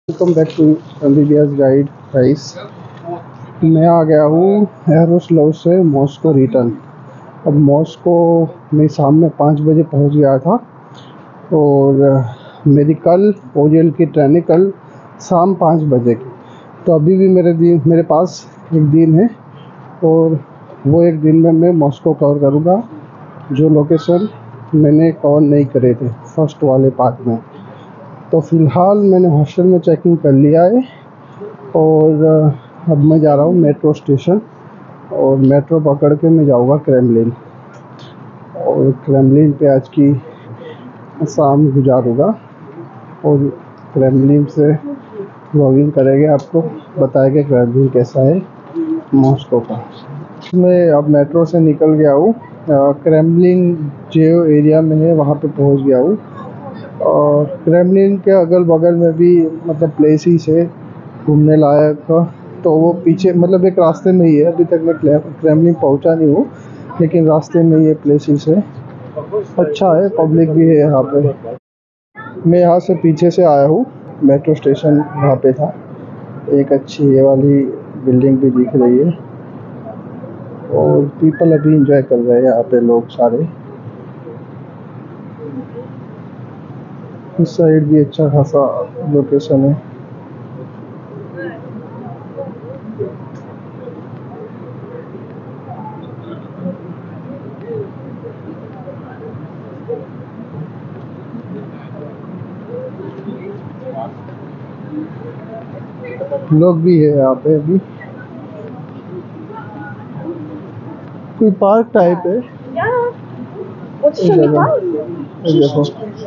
Welcome back to MBBS guide guys. मैं आ गया हूँ एयरोस्लाव से मॉस्को रिटर्न। अब मॉस्को में शाम में 5 बजे पहुँच गया था और मेरी कल ओरिएंट की ट्रेन है कल शाम 5 बजे की। तो अभी भी मेरे पास एक दिन है और वो एक दिन में मैं मॉस्को कवर करूँगा जो लोकेशन मैंने कवर नहीं करे थे फर्स्ट वाले पार्ट में। तो फ़िलहाल मैंने हॉस्टल में चेकिंग कर लिया है और अब मैं जा रहा हूँ मेट्रो स्टेशन और मेट्रो पकड़ के मैं जाऊँगा क्रेमलिन और क्रेमलिन पे आज की शाम गुजारूँगा और क्रेमलिन से व्लॉगिंग करेंगे, आपको बताएंगे क्रेमलिन कैसा है मॉस्को का। मैं अब मेट्रो से निकल गया हूँ, क्रेमलिन जो एरिया में है वहाँ पे पहुँच गया हूँ और क्रेमलिन के अगल बगल में भी मतलब प्लेसेस है घूमने लायक। तो वो पीछे मतलब एक रास्ते में ही है, अभी तक मैं क्रेमलिन पहुंचा नहीं हूँ लेकिन रास्ते में ये प्लेसेस है, अच्छा है, पब्लिक भी है यहाँ पे। मैं यहाँ से पीछे से आया हूँ, मेट्रो स्टेशन वहाँ पे था, एक अच्छी ये वाली बिल्डिंग भी दिख रही है और पीपल अभी इंजॉय कर रहे हैं यहाँ पे लोग सारे। इस साइड भी अच्छा खासा लोकेशन है। लोग भी है यहाँ पे, अभी कोई पार्क टाइप है ये जगह। ये देखो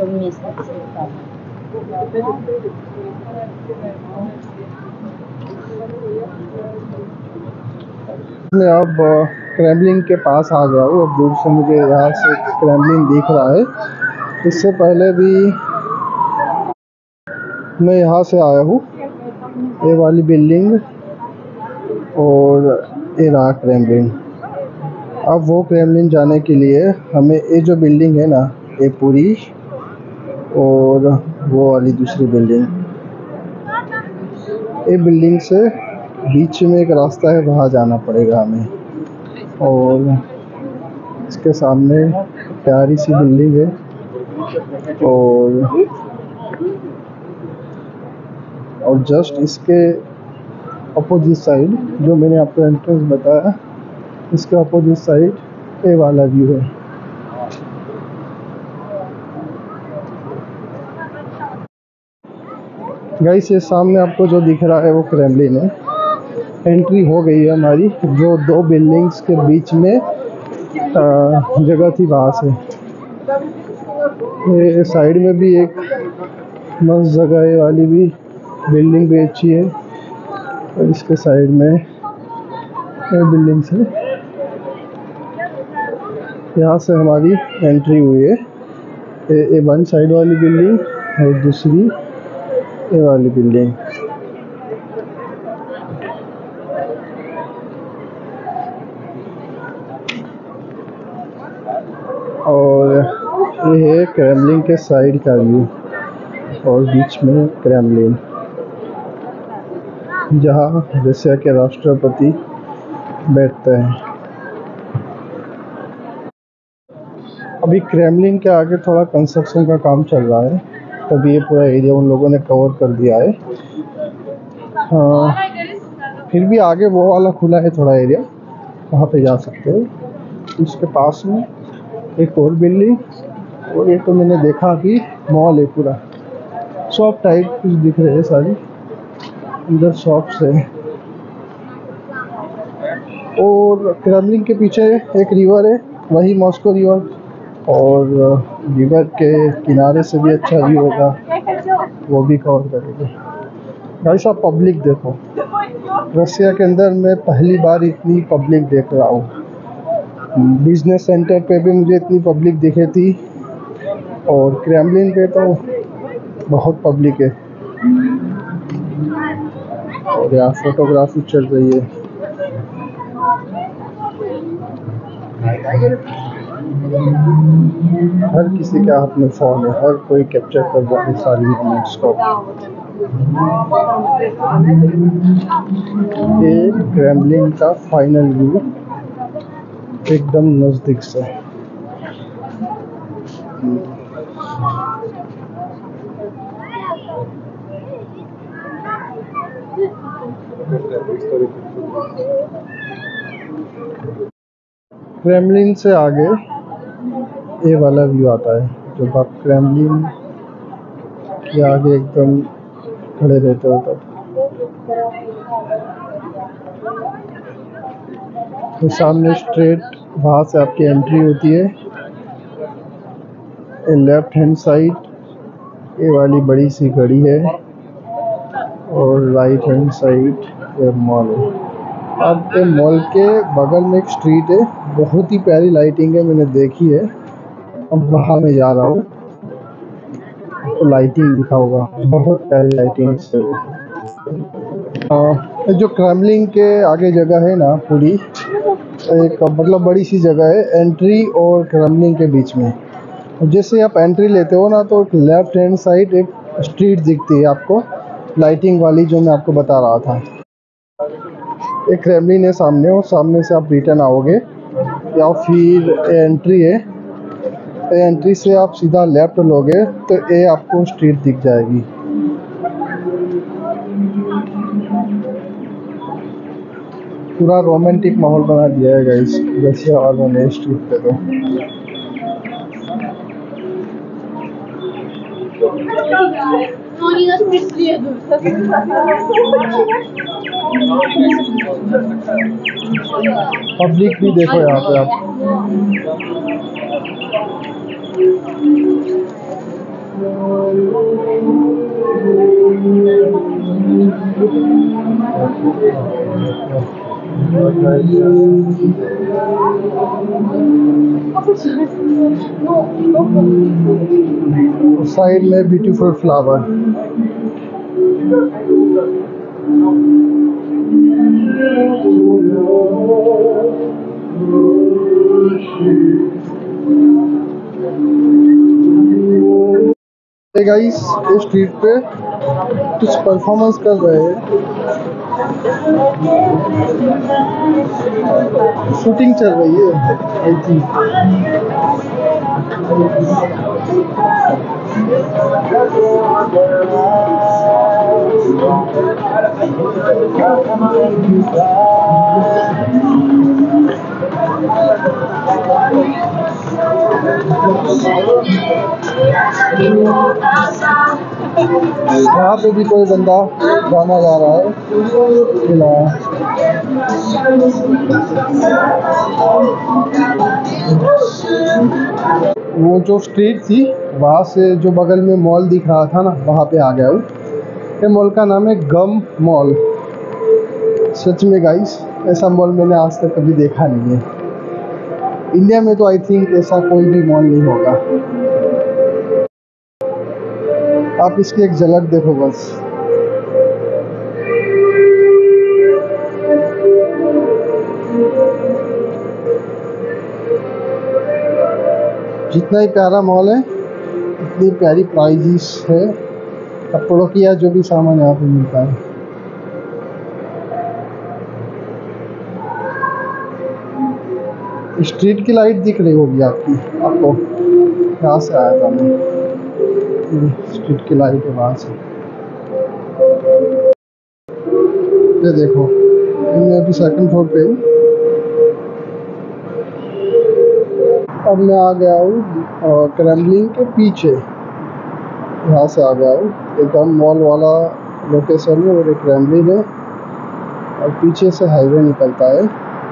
मैं अब क्रेमलिन के पास आ गया हूँ। अब दूर से मुझे यहाँ से क्रेमलिन दिख रहा है। इससे पहले भी मैं यहाँ से आया हूँ, ये वाली बिल्डिंग और ये रहा क्रेमलिन। अब वो क्रेमलिन जाने के लिए हमें ये जो बिल्डिंग है ना, ये पूरी और वो वाली दूसरी बिल्डिंग, ये बिल्डिंग से बीच में एक रास्ता है, वहाँ जाना पड़ेगा हमें। और इसके सामने प्यारी सी बिल्डिंग है और जस्ट इसके अपोजिट साइड जो मैंने आपको एंट्रेंस बताया, इसके अपोजिट साइड ये वाला व्यू है। गाइस ये सामने आपको जो दिख रहा है वो क्रेमलिन है। एंट्री हो गई है हमारी, जो दो बिल्डिंग्स के बीच में जगह थी वहाँ से। ये साइड में भी एक मस्त जगह है, वाली भी बिल्डिंग भी अच्छी है और इसके साइड में ये बिल्डिंग है। यहाँ से हमारी एंट्री हुई है, ये वन साइड वाली बिल्डिंग और दूसरी ये वाली बिल्डिंग। और ये है क्रेमलिन के साइड का व्यू और बीच में क्रेमलिन जहाँ रशिया के राष्ट्रपति बैठते हैं। अभी क्रेमलिन के आगे थोड़ा कंस्ट्रक्शन का काम चल रहा है, तभी ये पूरा एरिया उन लोगों ने कवर कर दिया है। फिर भी आगे वो वाला खुला है थोड़ा एरिया, वहाँ पे जा सकते हैं। उसके पास में एक और बिल्डिंग और ये तो मैंने देखा अभी मॉल है, पूरा शॉप टाइप कुछ दिख रहे हैं सारी, अंदर शॉप्स है। और क्रेमलिन के पीछे एक रिवर है, वही मॉस्को रिवर, और रिवर के किनारे से भी अच्छा व्यू होगा, वो भी कवर करेंगे। भाई साहब पब्लिक देखो, रशिया के अंदर मैं पहली बार इतनी पब्लिक देख रहा हूँ। बिजनेस सेंटर पे भी मुझे इतनी पब्लिक दिखी थी और क्रेमलिन पे तो बहुत पब्लिक है। और यहाँ फोटोग्राफी चल रही है। हर किसी के हाथ में फ़ोन है, हर कोई कैप्चर कर रहा है सारी मोमेंट्स को। ये क्रेमलिन का फाइनल व्यू एकदम नजदीक से। क्रेमलिन से आगे ये वाला व्यू आता है, जब आप क्रेमलिन के आगे एकदम खड़े रहते हो तब। तो सामने स्ट्रेट वहाँ से आपकी एंट्री होती है। लेफ्ट हैंड साइड ये वाली बड़ी सी घड़ी है और राइट हैंड साइड ये मॉल है। अब ये मॉल के बगल में एक स्ट्रीट है, बहुत ही प्यारी लाइटिंग है, मैंने देखी है। अब वहाँ मैं जा रहा हूँ तो लाइटिंग दिखा होगा, बहुत प्यारी लाइटिंग है। जो क्रेमलिन के आगे जगह है ना, पूरी एक मतलब बड़ी सी जगह है एंट्री और क्रेमलिन के बीच में। जैसे आप एंट्री लेते हो ना, तो एक लेफ्ट हैंड साइड एक स्ट्रीट दिखती है आपको, लाइटिंग वाली, जो मैं आपको बता रहा था। एक क्रेमलिन है सामने, और सामने से आप रिटर्न आओगे या फिर एंट्री है, एंट्री से आप सीधा लेफ्ट लोगे तो ये आपको स्ट्रीट दिख जाएगी। पूरा रोमांटिक माहौल बना दिया है गाइस, वैसे और मैंने स्ट्रीट पे तो पब्लिक भी देखो यहाँ पे आप। साइड में ब्यूटीफुल फ्लावर। गाइस इस स्ट्रीट पे कुछ परफॉर्मेंस कर रहे हैं, शूटिंग चल रही है आई थिंक। यहाँ पे भी कोई बंदा गाना गा रहा है। वो जो स्ट्रीट थी वहाँ से जो बगल में मॉल दिख रहा था ना, वहाँ पे आ गया हूँ। ये मॉल का नाम है गम मॉल। सच में गाइस, ऐसा मॉल मैंने आज तक कभी देखा नहीं है। इंडिया में तो आई थिंक ऐसा कोई भी मॉल नहीं होगा। आप इसकी एक झलक देखो बस। जितना ही प्यारा मॉल है इतनी प्यारी प्राइजेस है कपड़ों की, या जो भी सामान यहाँ पे मिलता है। स्ट्रीट की लाइट दिख रही होगी आपको। यहाँ से आया था मैं, स्ट्रीट की लाइट है वहाँ से। ये देखो, मैं अभी सेकंड फ्लोर पे हूँ। अब मैं आ गया हूँ क्रेमलिन के पीछे, यहाँ से आ गया हूँ। एकदम मॉल वाला लोकेशन है और एक क्रेमलिन है, और पीछे से हाईवे निकलता है।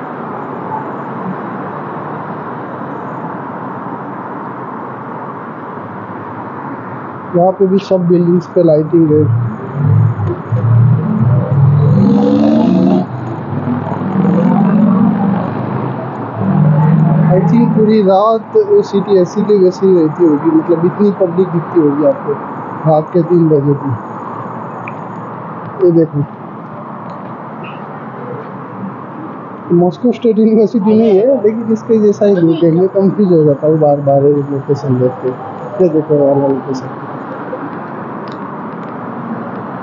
यहाँ पे भी सब बिल्डिंग्स पे लाइटिंग है। आई थिंक पूरी रात सिटी ऐसी की वैसी ही रहती होगी, मतलब इतनी पब्लिक दिखती होगी आपको रात के 3 बजे की। ये देखो, मॉस्को स्टेट यूनिवर्सिटी नहीं है, लेकिन इसके जैसा ही लुक है। मैं कंफ्यूज हो जाता हूँ बार बार लोकेशन देख के। ये देखो वाला लोकेशन।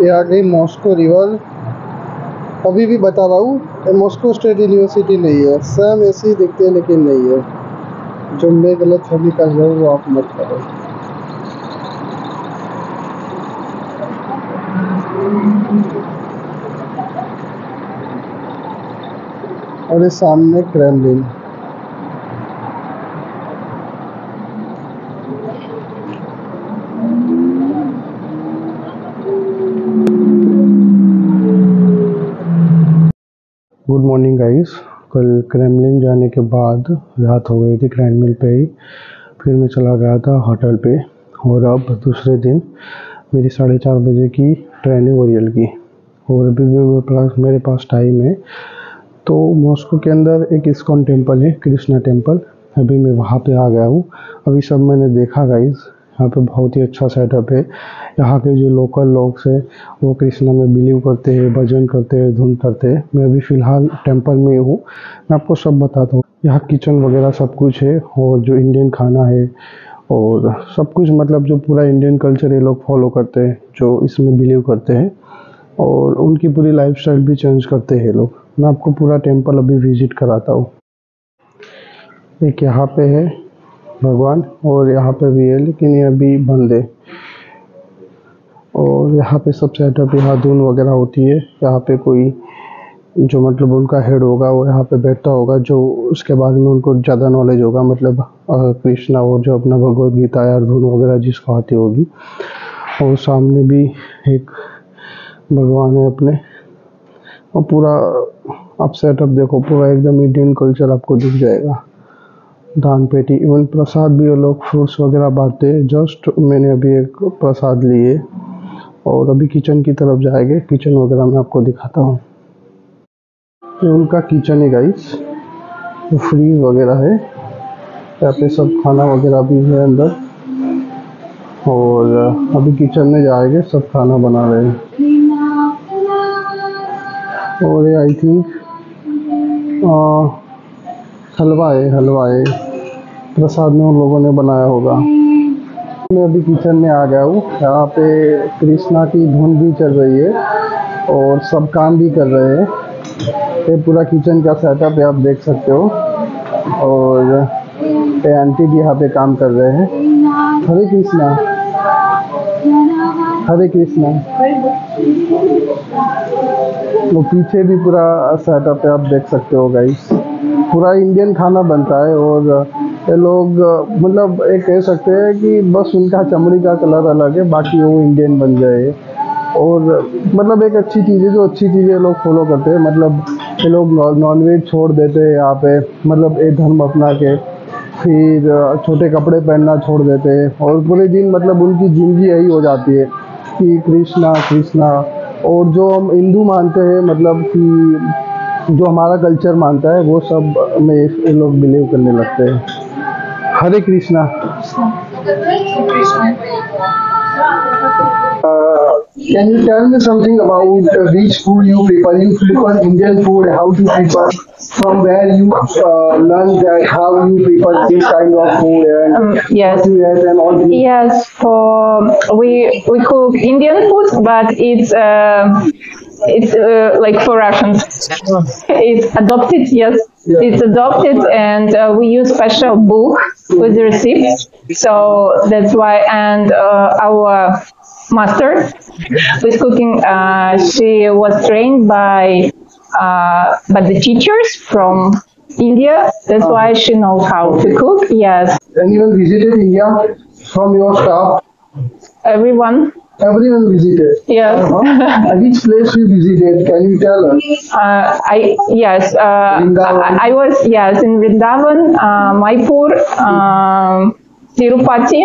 ये आ गई मॉस्को रिवर। अभी भी बता रहा हूँ, मॉस्को स्टेट यूनिवर्सिटी नहीं है, सेम ऐसे ही दिखते हैं लेकिन नहीं है। जो मैं गलत फहमी कर रहा हूँ वो आप मत करो। और ये सामने क्रेमलिन। Good morning guys. कल क्रेमलिन जाने के बाद रात हो गई थी क्रेमलिन पे ही। फिर मैं चला गया था होटल पे, और अब दूसरे दिन मेरी 4:30 बजे की ट्रेन है ओरियल की, और अभी भी मेरे पास टाइम है। तो मॉस्को के अंदर एक इस्कॉन टेम्पल है, कृष्णा टेम्पल। अभी मैं वहाँ पे आ गया हूँ। अभी सब मैंने देखा गाइस, यहाँ पे बहुत ही अच्छा सेटअप है। यहाँ के जो लोकल लोग हैं वो कृष्णा में बिलीव करते हैं, भजन करते हैं, धुन करते हैं। मैं अभी फ़िलहाल टेम्पल में हूँ, मैं आपको सब बताता हूँ। यहाँ किचन वगैरह सब कुछ है, और जो इंडियन खाना है और सब कुछ, मतलब जो पूरा इंडियन कल्चर ये लोग फॉलो करते हैं, जो इसमें बिलीव करते हैं, और उनकी पूरी लाइफस्टाइल भी चेंज करते हैं लोग। मैं आपको पूरा टेम्पल अभी विजिट कराता हूँ। एक यहाँ पे है भगवान, और यहाँ पे भी है लेकिन ये अभी बंद है। और यहाँ पे सब सेटअप, यहाँ धुन वगैरह होती है। यहाँ पे कोई जो मतलब उनका हेड होगा वो यहाँ पे बैठता होगा, जो उसके बारे में उनको ज़्यादा नॉलेज होगा, मतलब कृष्णा और जो अपना भगवद गीता या धुन वगैरह जिसको आती होगी। और सामने भी एक भगवान है अपने, और पूरा आप सेटअप देखो, पूरा एकदम इंडियन कल्चर आपको दिख जाएगा। दान पेटी, इवन प्रसाद भी वो लोग फ्रूट्स वगैरह बांटते हैं। जस्ट मैंने अभी एक प्रसाद लिए, और अभी किचन की तरफ जाएंगे। किचन वगैरह मैं आपको दिखाता हूँ। ये उनका किचन है गाइस, फ्रीज वगैरह है यहाँ पे, सब खाना वगैरह भी है अंदर। और अभी किचन में जाएंगे, सब खाना बना रहे हैं। और ये आई थिंक हलवा है, प्रसाद में उन लोगों ने बनाया होगा। मैं अभी किचन में आ गया हूँ। यहाँ पे कृष्णा की धुन भी चल रही है, और सब काम भी कर रहे हैं। ये पूरा किचन का सेटअप है, आप देख सकते हो। और ये आंटी भी यहाँ पे काम कर रहे हैं। हरे कृष्णा, हरे कृष्णा। वो पीछे भी पूरा सेटअप है, आप देख सकते हो गाइस। पूरा इंडियन खाना बनता है, और ये लोग मतलब ये कह सकते हैं कि बस उनका चमड़ी का कलर अलग है, बाकी वो इंडियन बन गए। और मतलब एक अच्छी चीज़ है, जो अच्छी चीज़ें लोग फॉलो करते हैं। मतलब ये लोग नॉनवेज छोड़ देते हैं यहाँ पे, मतलब एक धर्म अपना के। फिर छोटे कपड़े पहनना छोड़ देते हैं, और पूरे दिन मतलब उनकी ज़िंदगी यही हो जाती है कि कृष्णा कृष्णा। और जो हम हिंदू मानते हैं, मतलब कि जो हमारा कल्चर मानता है, वो सब में ये लोग बिलीव करने लगते हैं। हरे Krishna. Can you tell me something about which food you prefer? You prefer Indian food? How do you prefer? From where you learn that how you prefer this kind of food and Yes. what you eat and all this? Yes, we cook Indian food, but it's like for Russians. It's adopted, yes. Yeah. It's adopted, and we use special book with the receipts. So that's why. And our master with cooking, she was trained by the teachers from India. That's why she knows how to cook. Yes, Anyone visited India from your staff? everyone. Everyone visited. Yes. Which place you visited? Can you tell us? Vrindavan. I was in Vrindavan, Maipur, Tirupati,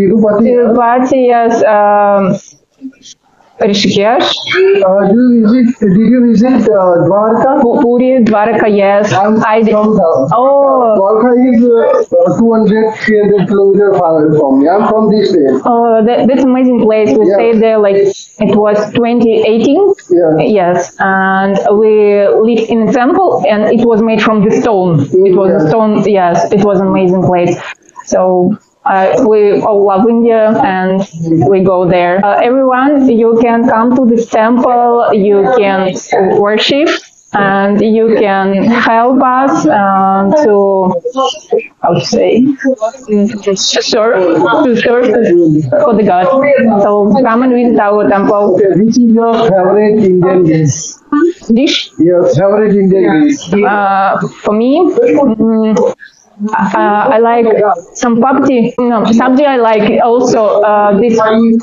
yes, Rishikesh, Did you visit Dwarka? Puri, Dwarka, yes. I did. From Oh, Dwarka is 200-300 kilometers far away from me. I'm from this place. oh, that's an amazing place. We Yeah. stayed there like it was 2018. Yeah. Yes, and we lived in a temple, and it was made from the stone. It was a Yeah. stone. Yes, it was an amazing place. So We all love India and we go there. Everyone, you can come to this temple, you can worship, and you can help us to, how to say, to serve for the God. So come and visit our temple. Which is your favorite Indian Dish Your favorite Indian dish? for me, I like some papdi. No, sabji I like also this.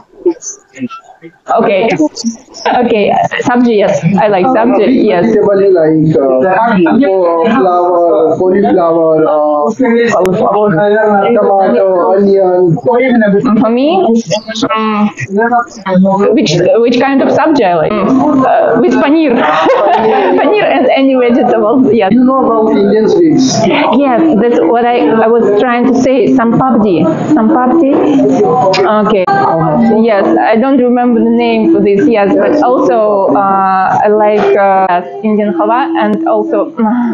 Okay, okay, sabji, yes, I like sabji, yes. Vegetable you like flower, cauliflower, tomato, onion. For me, which kind of sabji I like? With paneer, paneer and any vegetables, yes. You know about Indian sweets? Yes, that's what I was trying to say. Some papdi. Okay. Yes, I don't remember the name for this. Yes, but also I like Indian halwa and also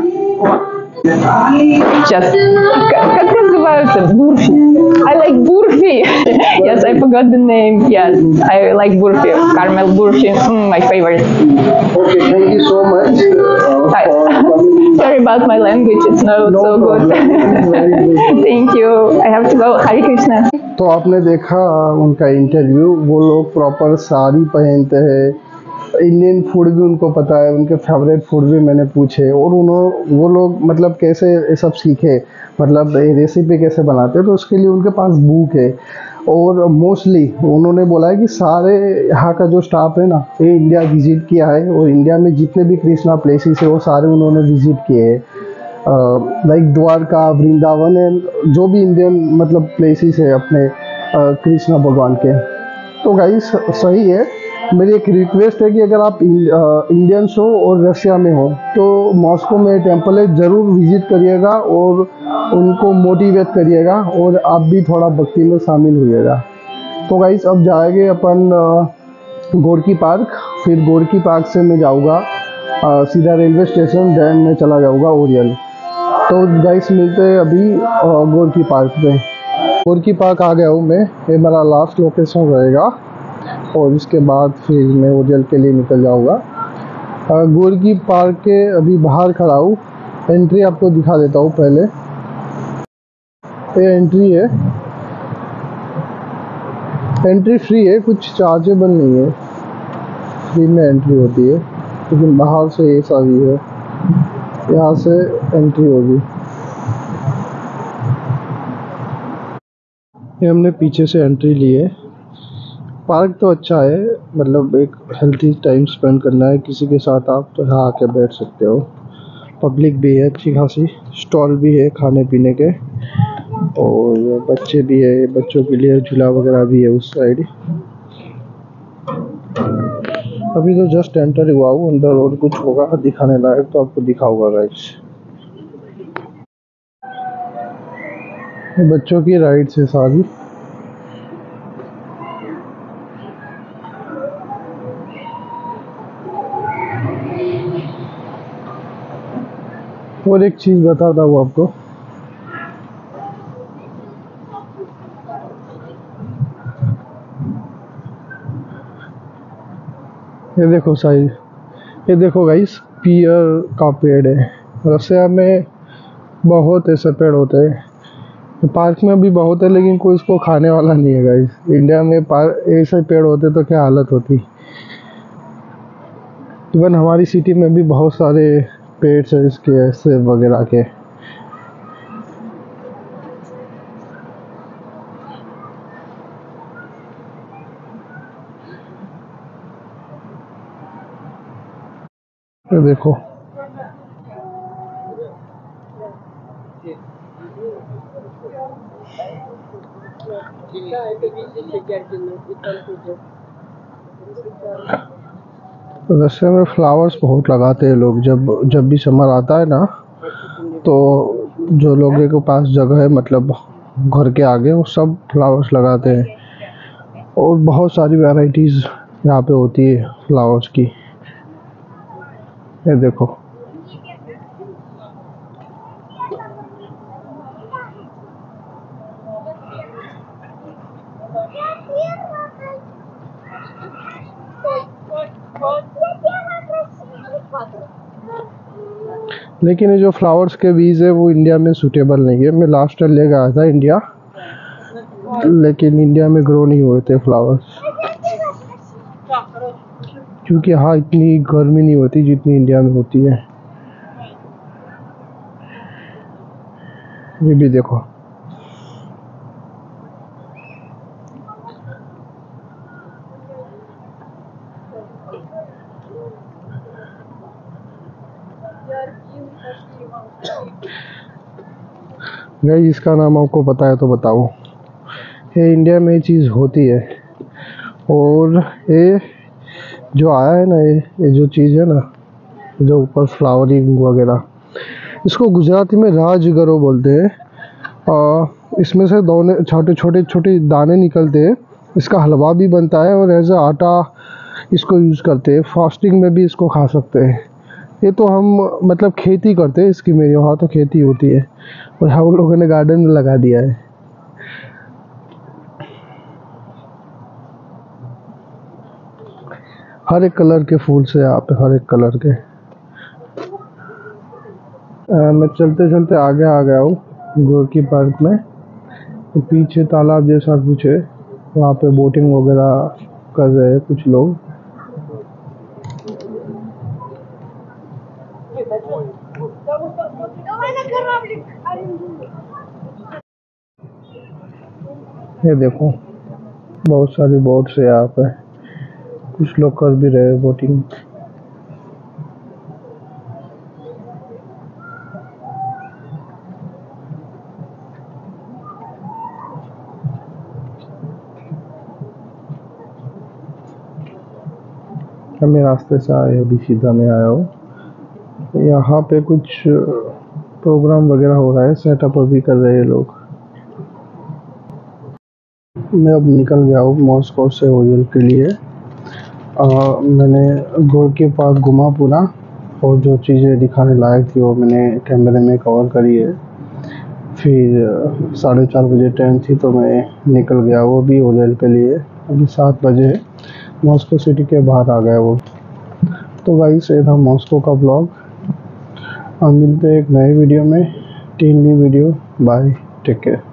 just как называется? Burfi. I like burfi. Yes, I forgot the name. Yes, I like burfi. Caramel burfi, my favorite. Okay, thank you so much for coming. Sorry about my language. It's not No so good. problem. Very good. Thank you. I have to go. Hare Krishna. तो आपने देखा उनका interview. वो लोग proper sari पहनते हैं, Indian food भी उनको पता है, उनके फेवरेट फूड भी मैंने पूछे, और वो लोग मतलब कैसे ये सब सीखे, मतलब ये रेसिपी कैसे बनाते हैं, तो उसके लिए उनके पास बुक है। और मोस्टली उन्होंने बोला है कि सारे यहाँ का जो स्टाफ है ना, ये इंडिया विजिट किया है, और इंडिया में जितने भी कृष्णा प्लेसेस है वो सारे उन्होंने विजिट किए हैं, लाइक द्वारका, वृंदावन एंड जो भी इंडियन मतलब प्लेसेस है अपने कृष्णा भगवान के। तो गाइस सही है। मेरी एक रिक्वेस्ट है कि अगर आप इंडियंस हो और रशिया में हो तो मॉस्को में टेम्पल है, ज़रूर विजिट करिएगा और उनको मोटिवेट करिएगा, और आप भी थोड़ा भक्ति में शामिल होइएगा। तो गाइस अब जाएंगे अपन गोरकी पार्क, फिर गोरकी पार्क से मैं जाऊँगा सीधा रेलवे स्टेशन, देन मैं चला जाऊँगा ओरियल। तो गाइस मिलते हैं अभी गोरकी पार्क पे। गोरकी पार्क आ गया हूँ मैं, ये मेरा लास्ट लोकेशन रहेगा, और इसके बाद फिर मैं ओरियल के लिए निकल जाऊँगा। गोरकी पार्क के अभी बाहर खड़ा हूँ, एंट्री आपको दिखा देता हूँ पहले। ये एंट्री है, एंट्री फ्री है, कुछ चार्जेबल नहीं है, फ्री में एंट्री होती है, लेकिन बाहर से ये सारी है, यहाँ से एंट्री होगी। ये हमने पीछे से एंट्री ली है। पार्क तो अच्छा है, मतलब एक हेल्थी टाइम स्पेंड करना है किसी के साथ आप तो यहाँ आके बैठ सकते हो। पब्लिक भी है अच्छी खासी, स्टॉल भी है खाने पीने के, और बच्चे भी है, बच्चों के लिए झूला वगैरह भी है उस साइड। अभी तो जस्ट एंटर हुआ हूँ, अंदर और कुछ होगा दिखाने लायक तो आपको दिखाऊंगा गाइस। बच्चों की राइड्स है सारी। और एक चीज़ बताता हूँ आपको, ये देखो साइज, ये देखो गाइस पियर का पेड़ है। रसिया में बहुत ऐसे पेड़ होते हैं, पार्क में भी बहुत है, लेकिन कोई इसको खाने वाला नहीं है गाइस। इंडिया में ऐसे पेड़ होते तो क्या हालत होती। इवन हमारी सिटी में भी बहुत सारे पेड़ है इसके, ऐसे वगैरह के। ये देखो रशिया में फ्लावर्स बहुत लगाते हैं लोग, जब भी समर आता है ना, तो जो लोगों के पास जगह है मतलब घर के आगे, वो सब फ्लावर्स लगाते हैं, और बहुत सारी वैरायटीज़ यहाँ पे होती है फ्लावर्स की। ये देखो लेकिन ये जो फ्लावर्स के बीज है वो इंडिया में सूटेबल नहीं है। मैं लास्ट ईयर ले गया था इंडिया, लेकिन इंडिया में ग्रो नहीं हुए थे फ्लावर्स, क्योंकि यहाँ इतनी गर्मी नहीं होती जितनी इंडिया में होती है। ये भी देखो, गाइस इसका नाम आपको पता है तो बताओ। ये इंडिया में ये चीज़ होती है, और ये जो आया है ना, ये जो चीज़ है ना, जो ऊपर फ्लावरिंग वगैरह, इसको गुजराती में राजगरो बोलते हैं। इसमें से दाने, छोटे छोटे छोटे दाने निकलते हैं। इसका हलवा भी बनता है, और एज आटा इसको यूज़ करते हैं। फास्टिंग में भी इसको खा सकते हैं। ये तो हम मतलब खेती करते हैं इसकी, मेरे वहाँ तो खेती होती है, और हम लोगों ने गार्डन में लगा दिया है। हर एक कलर के फूल से यहाँ पे, हर एक कलर के। मैं चलते चलते आगे आ गया हूँ गोरकी पार्क में। तो पीछे तालाब जैसा कुछ है, वहाँ पे बोटिंग वगैरह कर रहे हैं कुछ लोग। ये देखो बहुत सारी बोट्स है यहाँ पे, कुछ लोग कर भी रहे हैं बोटिंग। मैं रास्ते से आया, अभी सीधा मैं आया हूँ। यहाँ पे कुछ प्रोग्राम वगैरह हो रहा है, सेटअप अभी कर रहे हैं लोग। मैं अब निकल गया हूँ मॉस्को से ओरियल के लिए। मैंने गोरकी पार्क घुमा पूरा, और जो चीज़ें दिखाने लायक थी वो मैंने कैमरे में कवर करी है। फिर 4:30 बजे ट्रेन थी तो मैं निकल गया वो भी ओरियल के लिए। अभी 7 बजे मॉस्को सिटी के बाहर आ गया वो। तो भाई से था मॉस्को का ब्लॉग। हम मिलते हैं एक नए वीडियो में, 3 वीडियो। Bye, take care.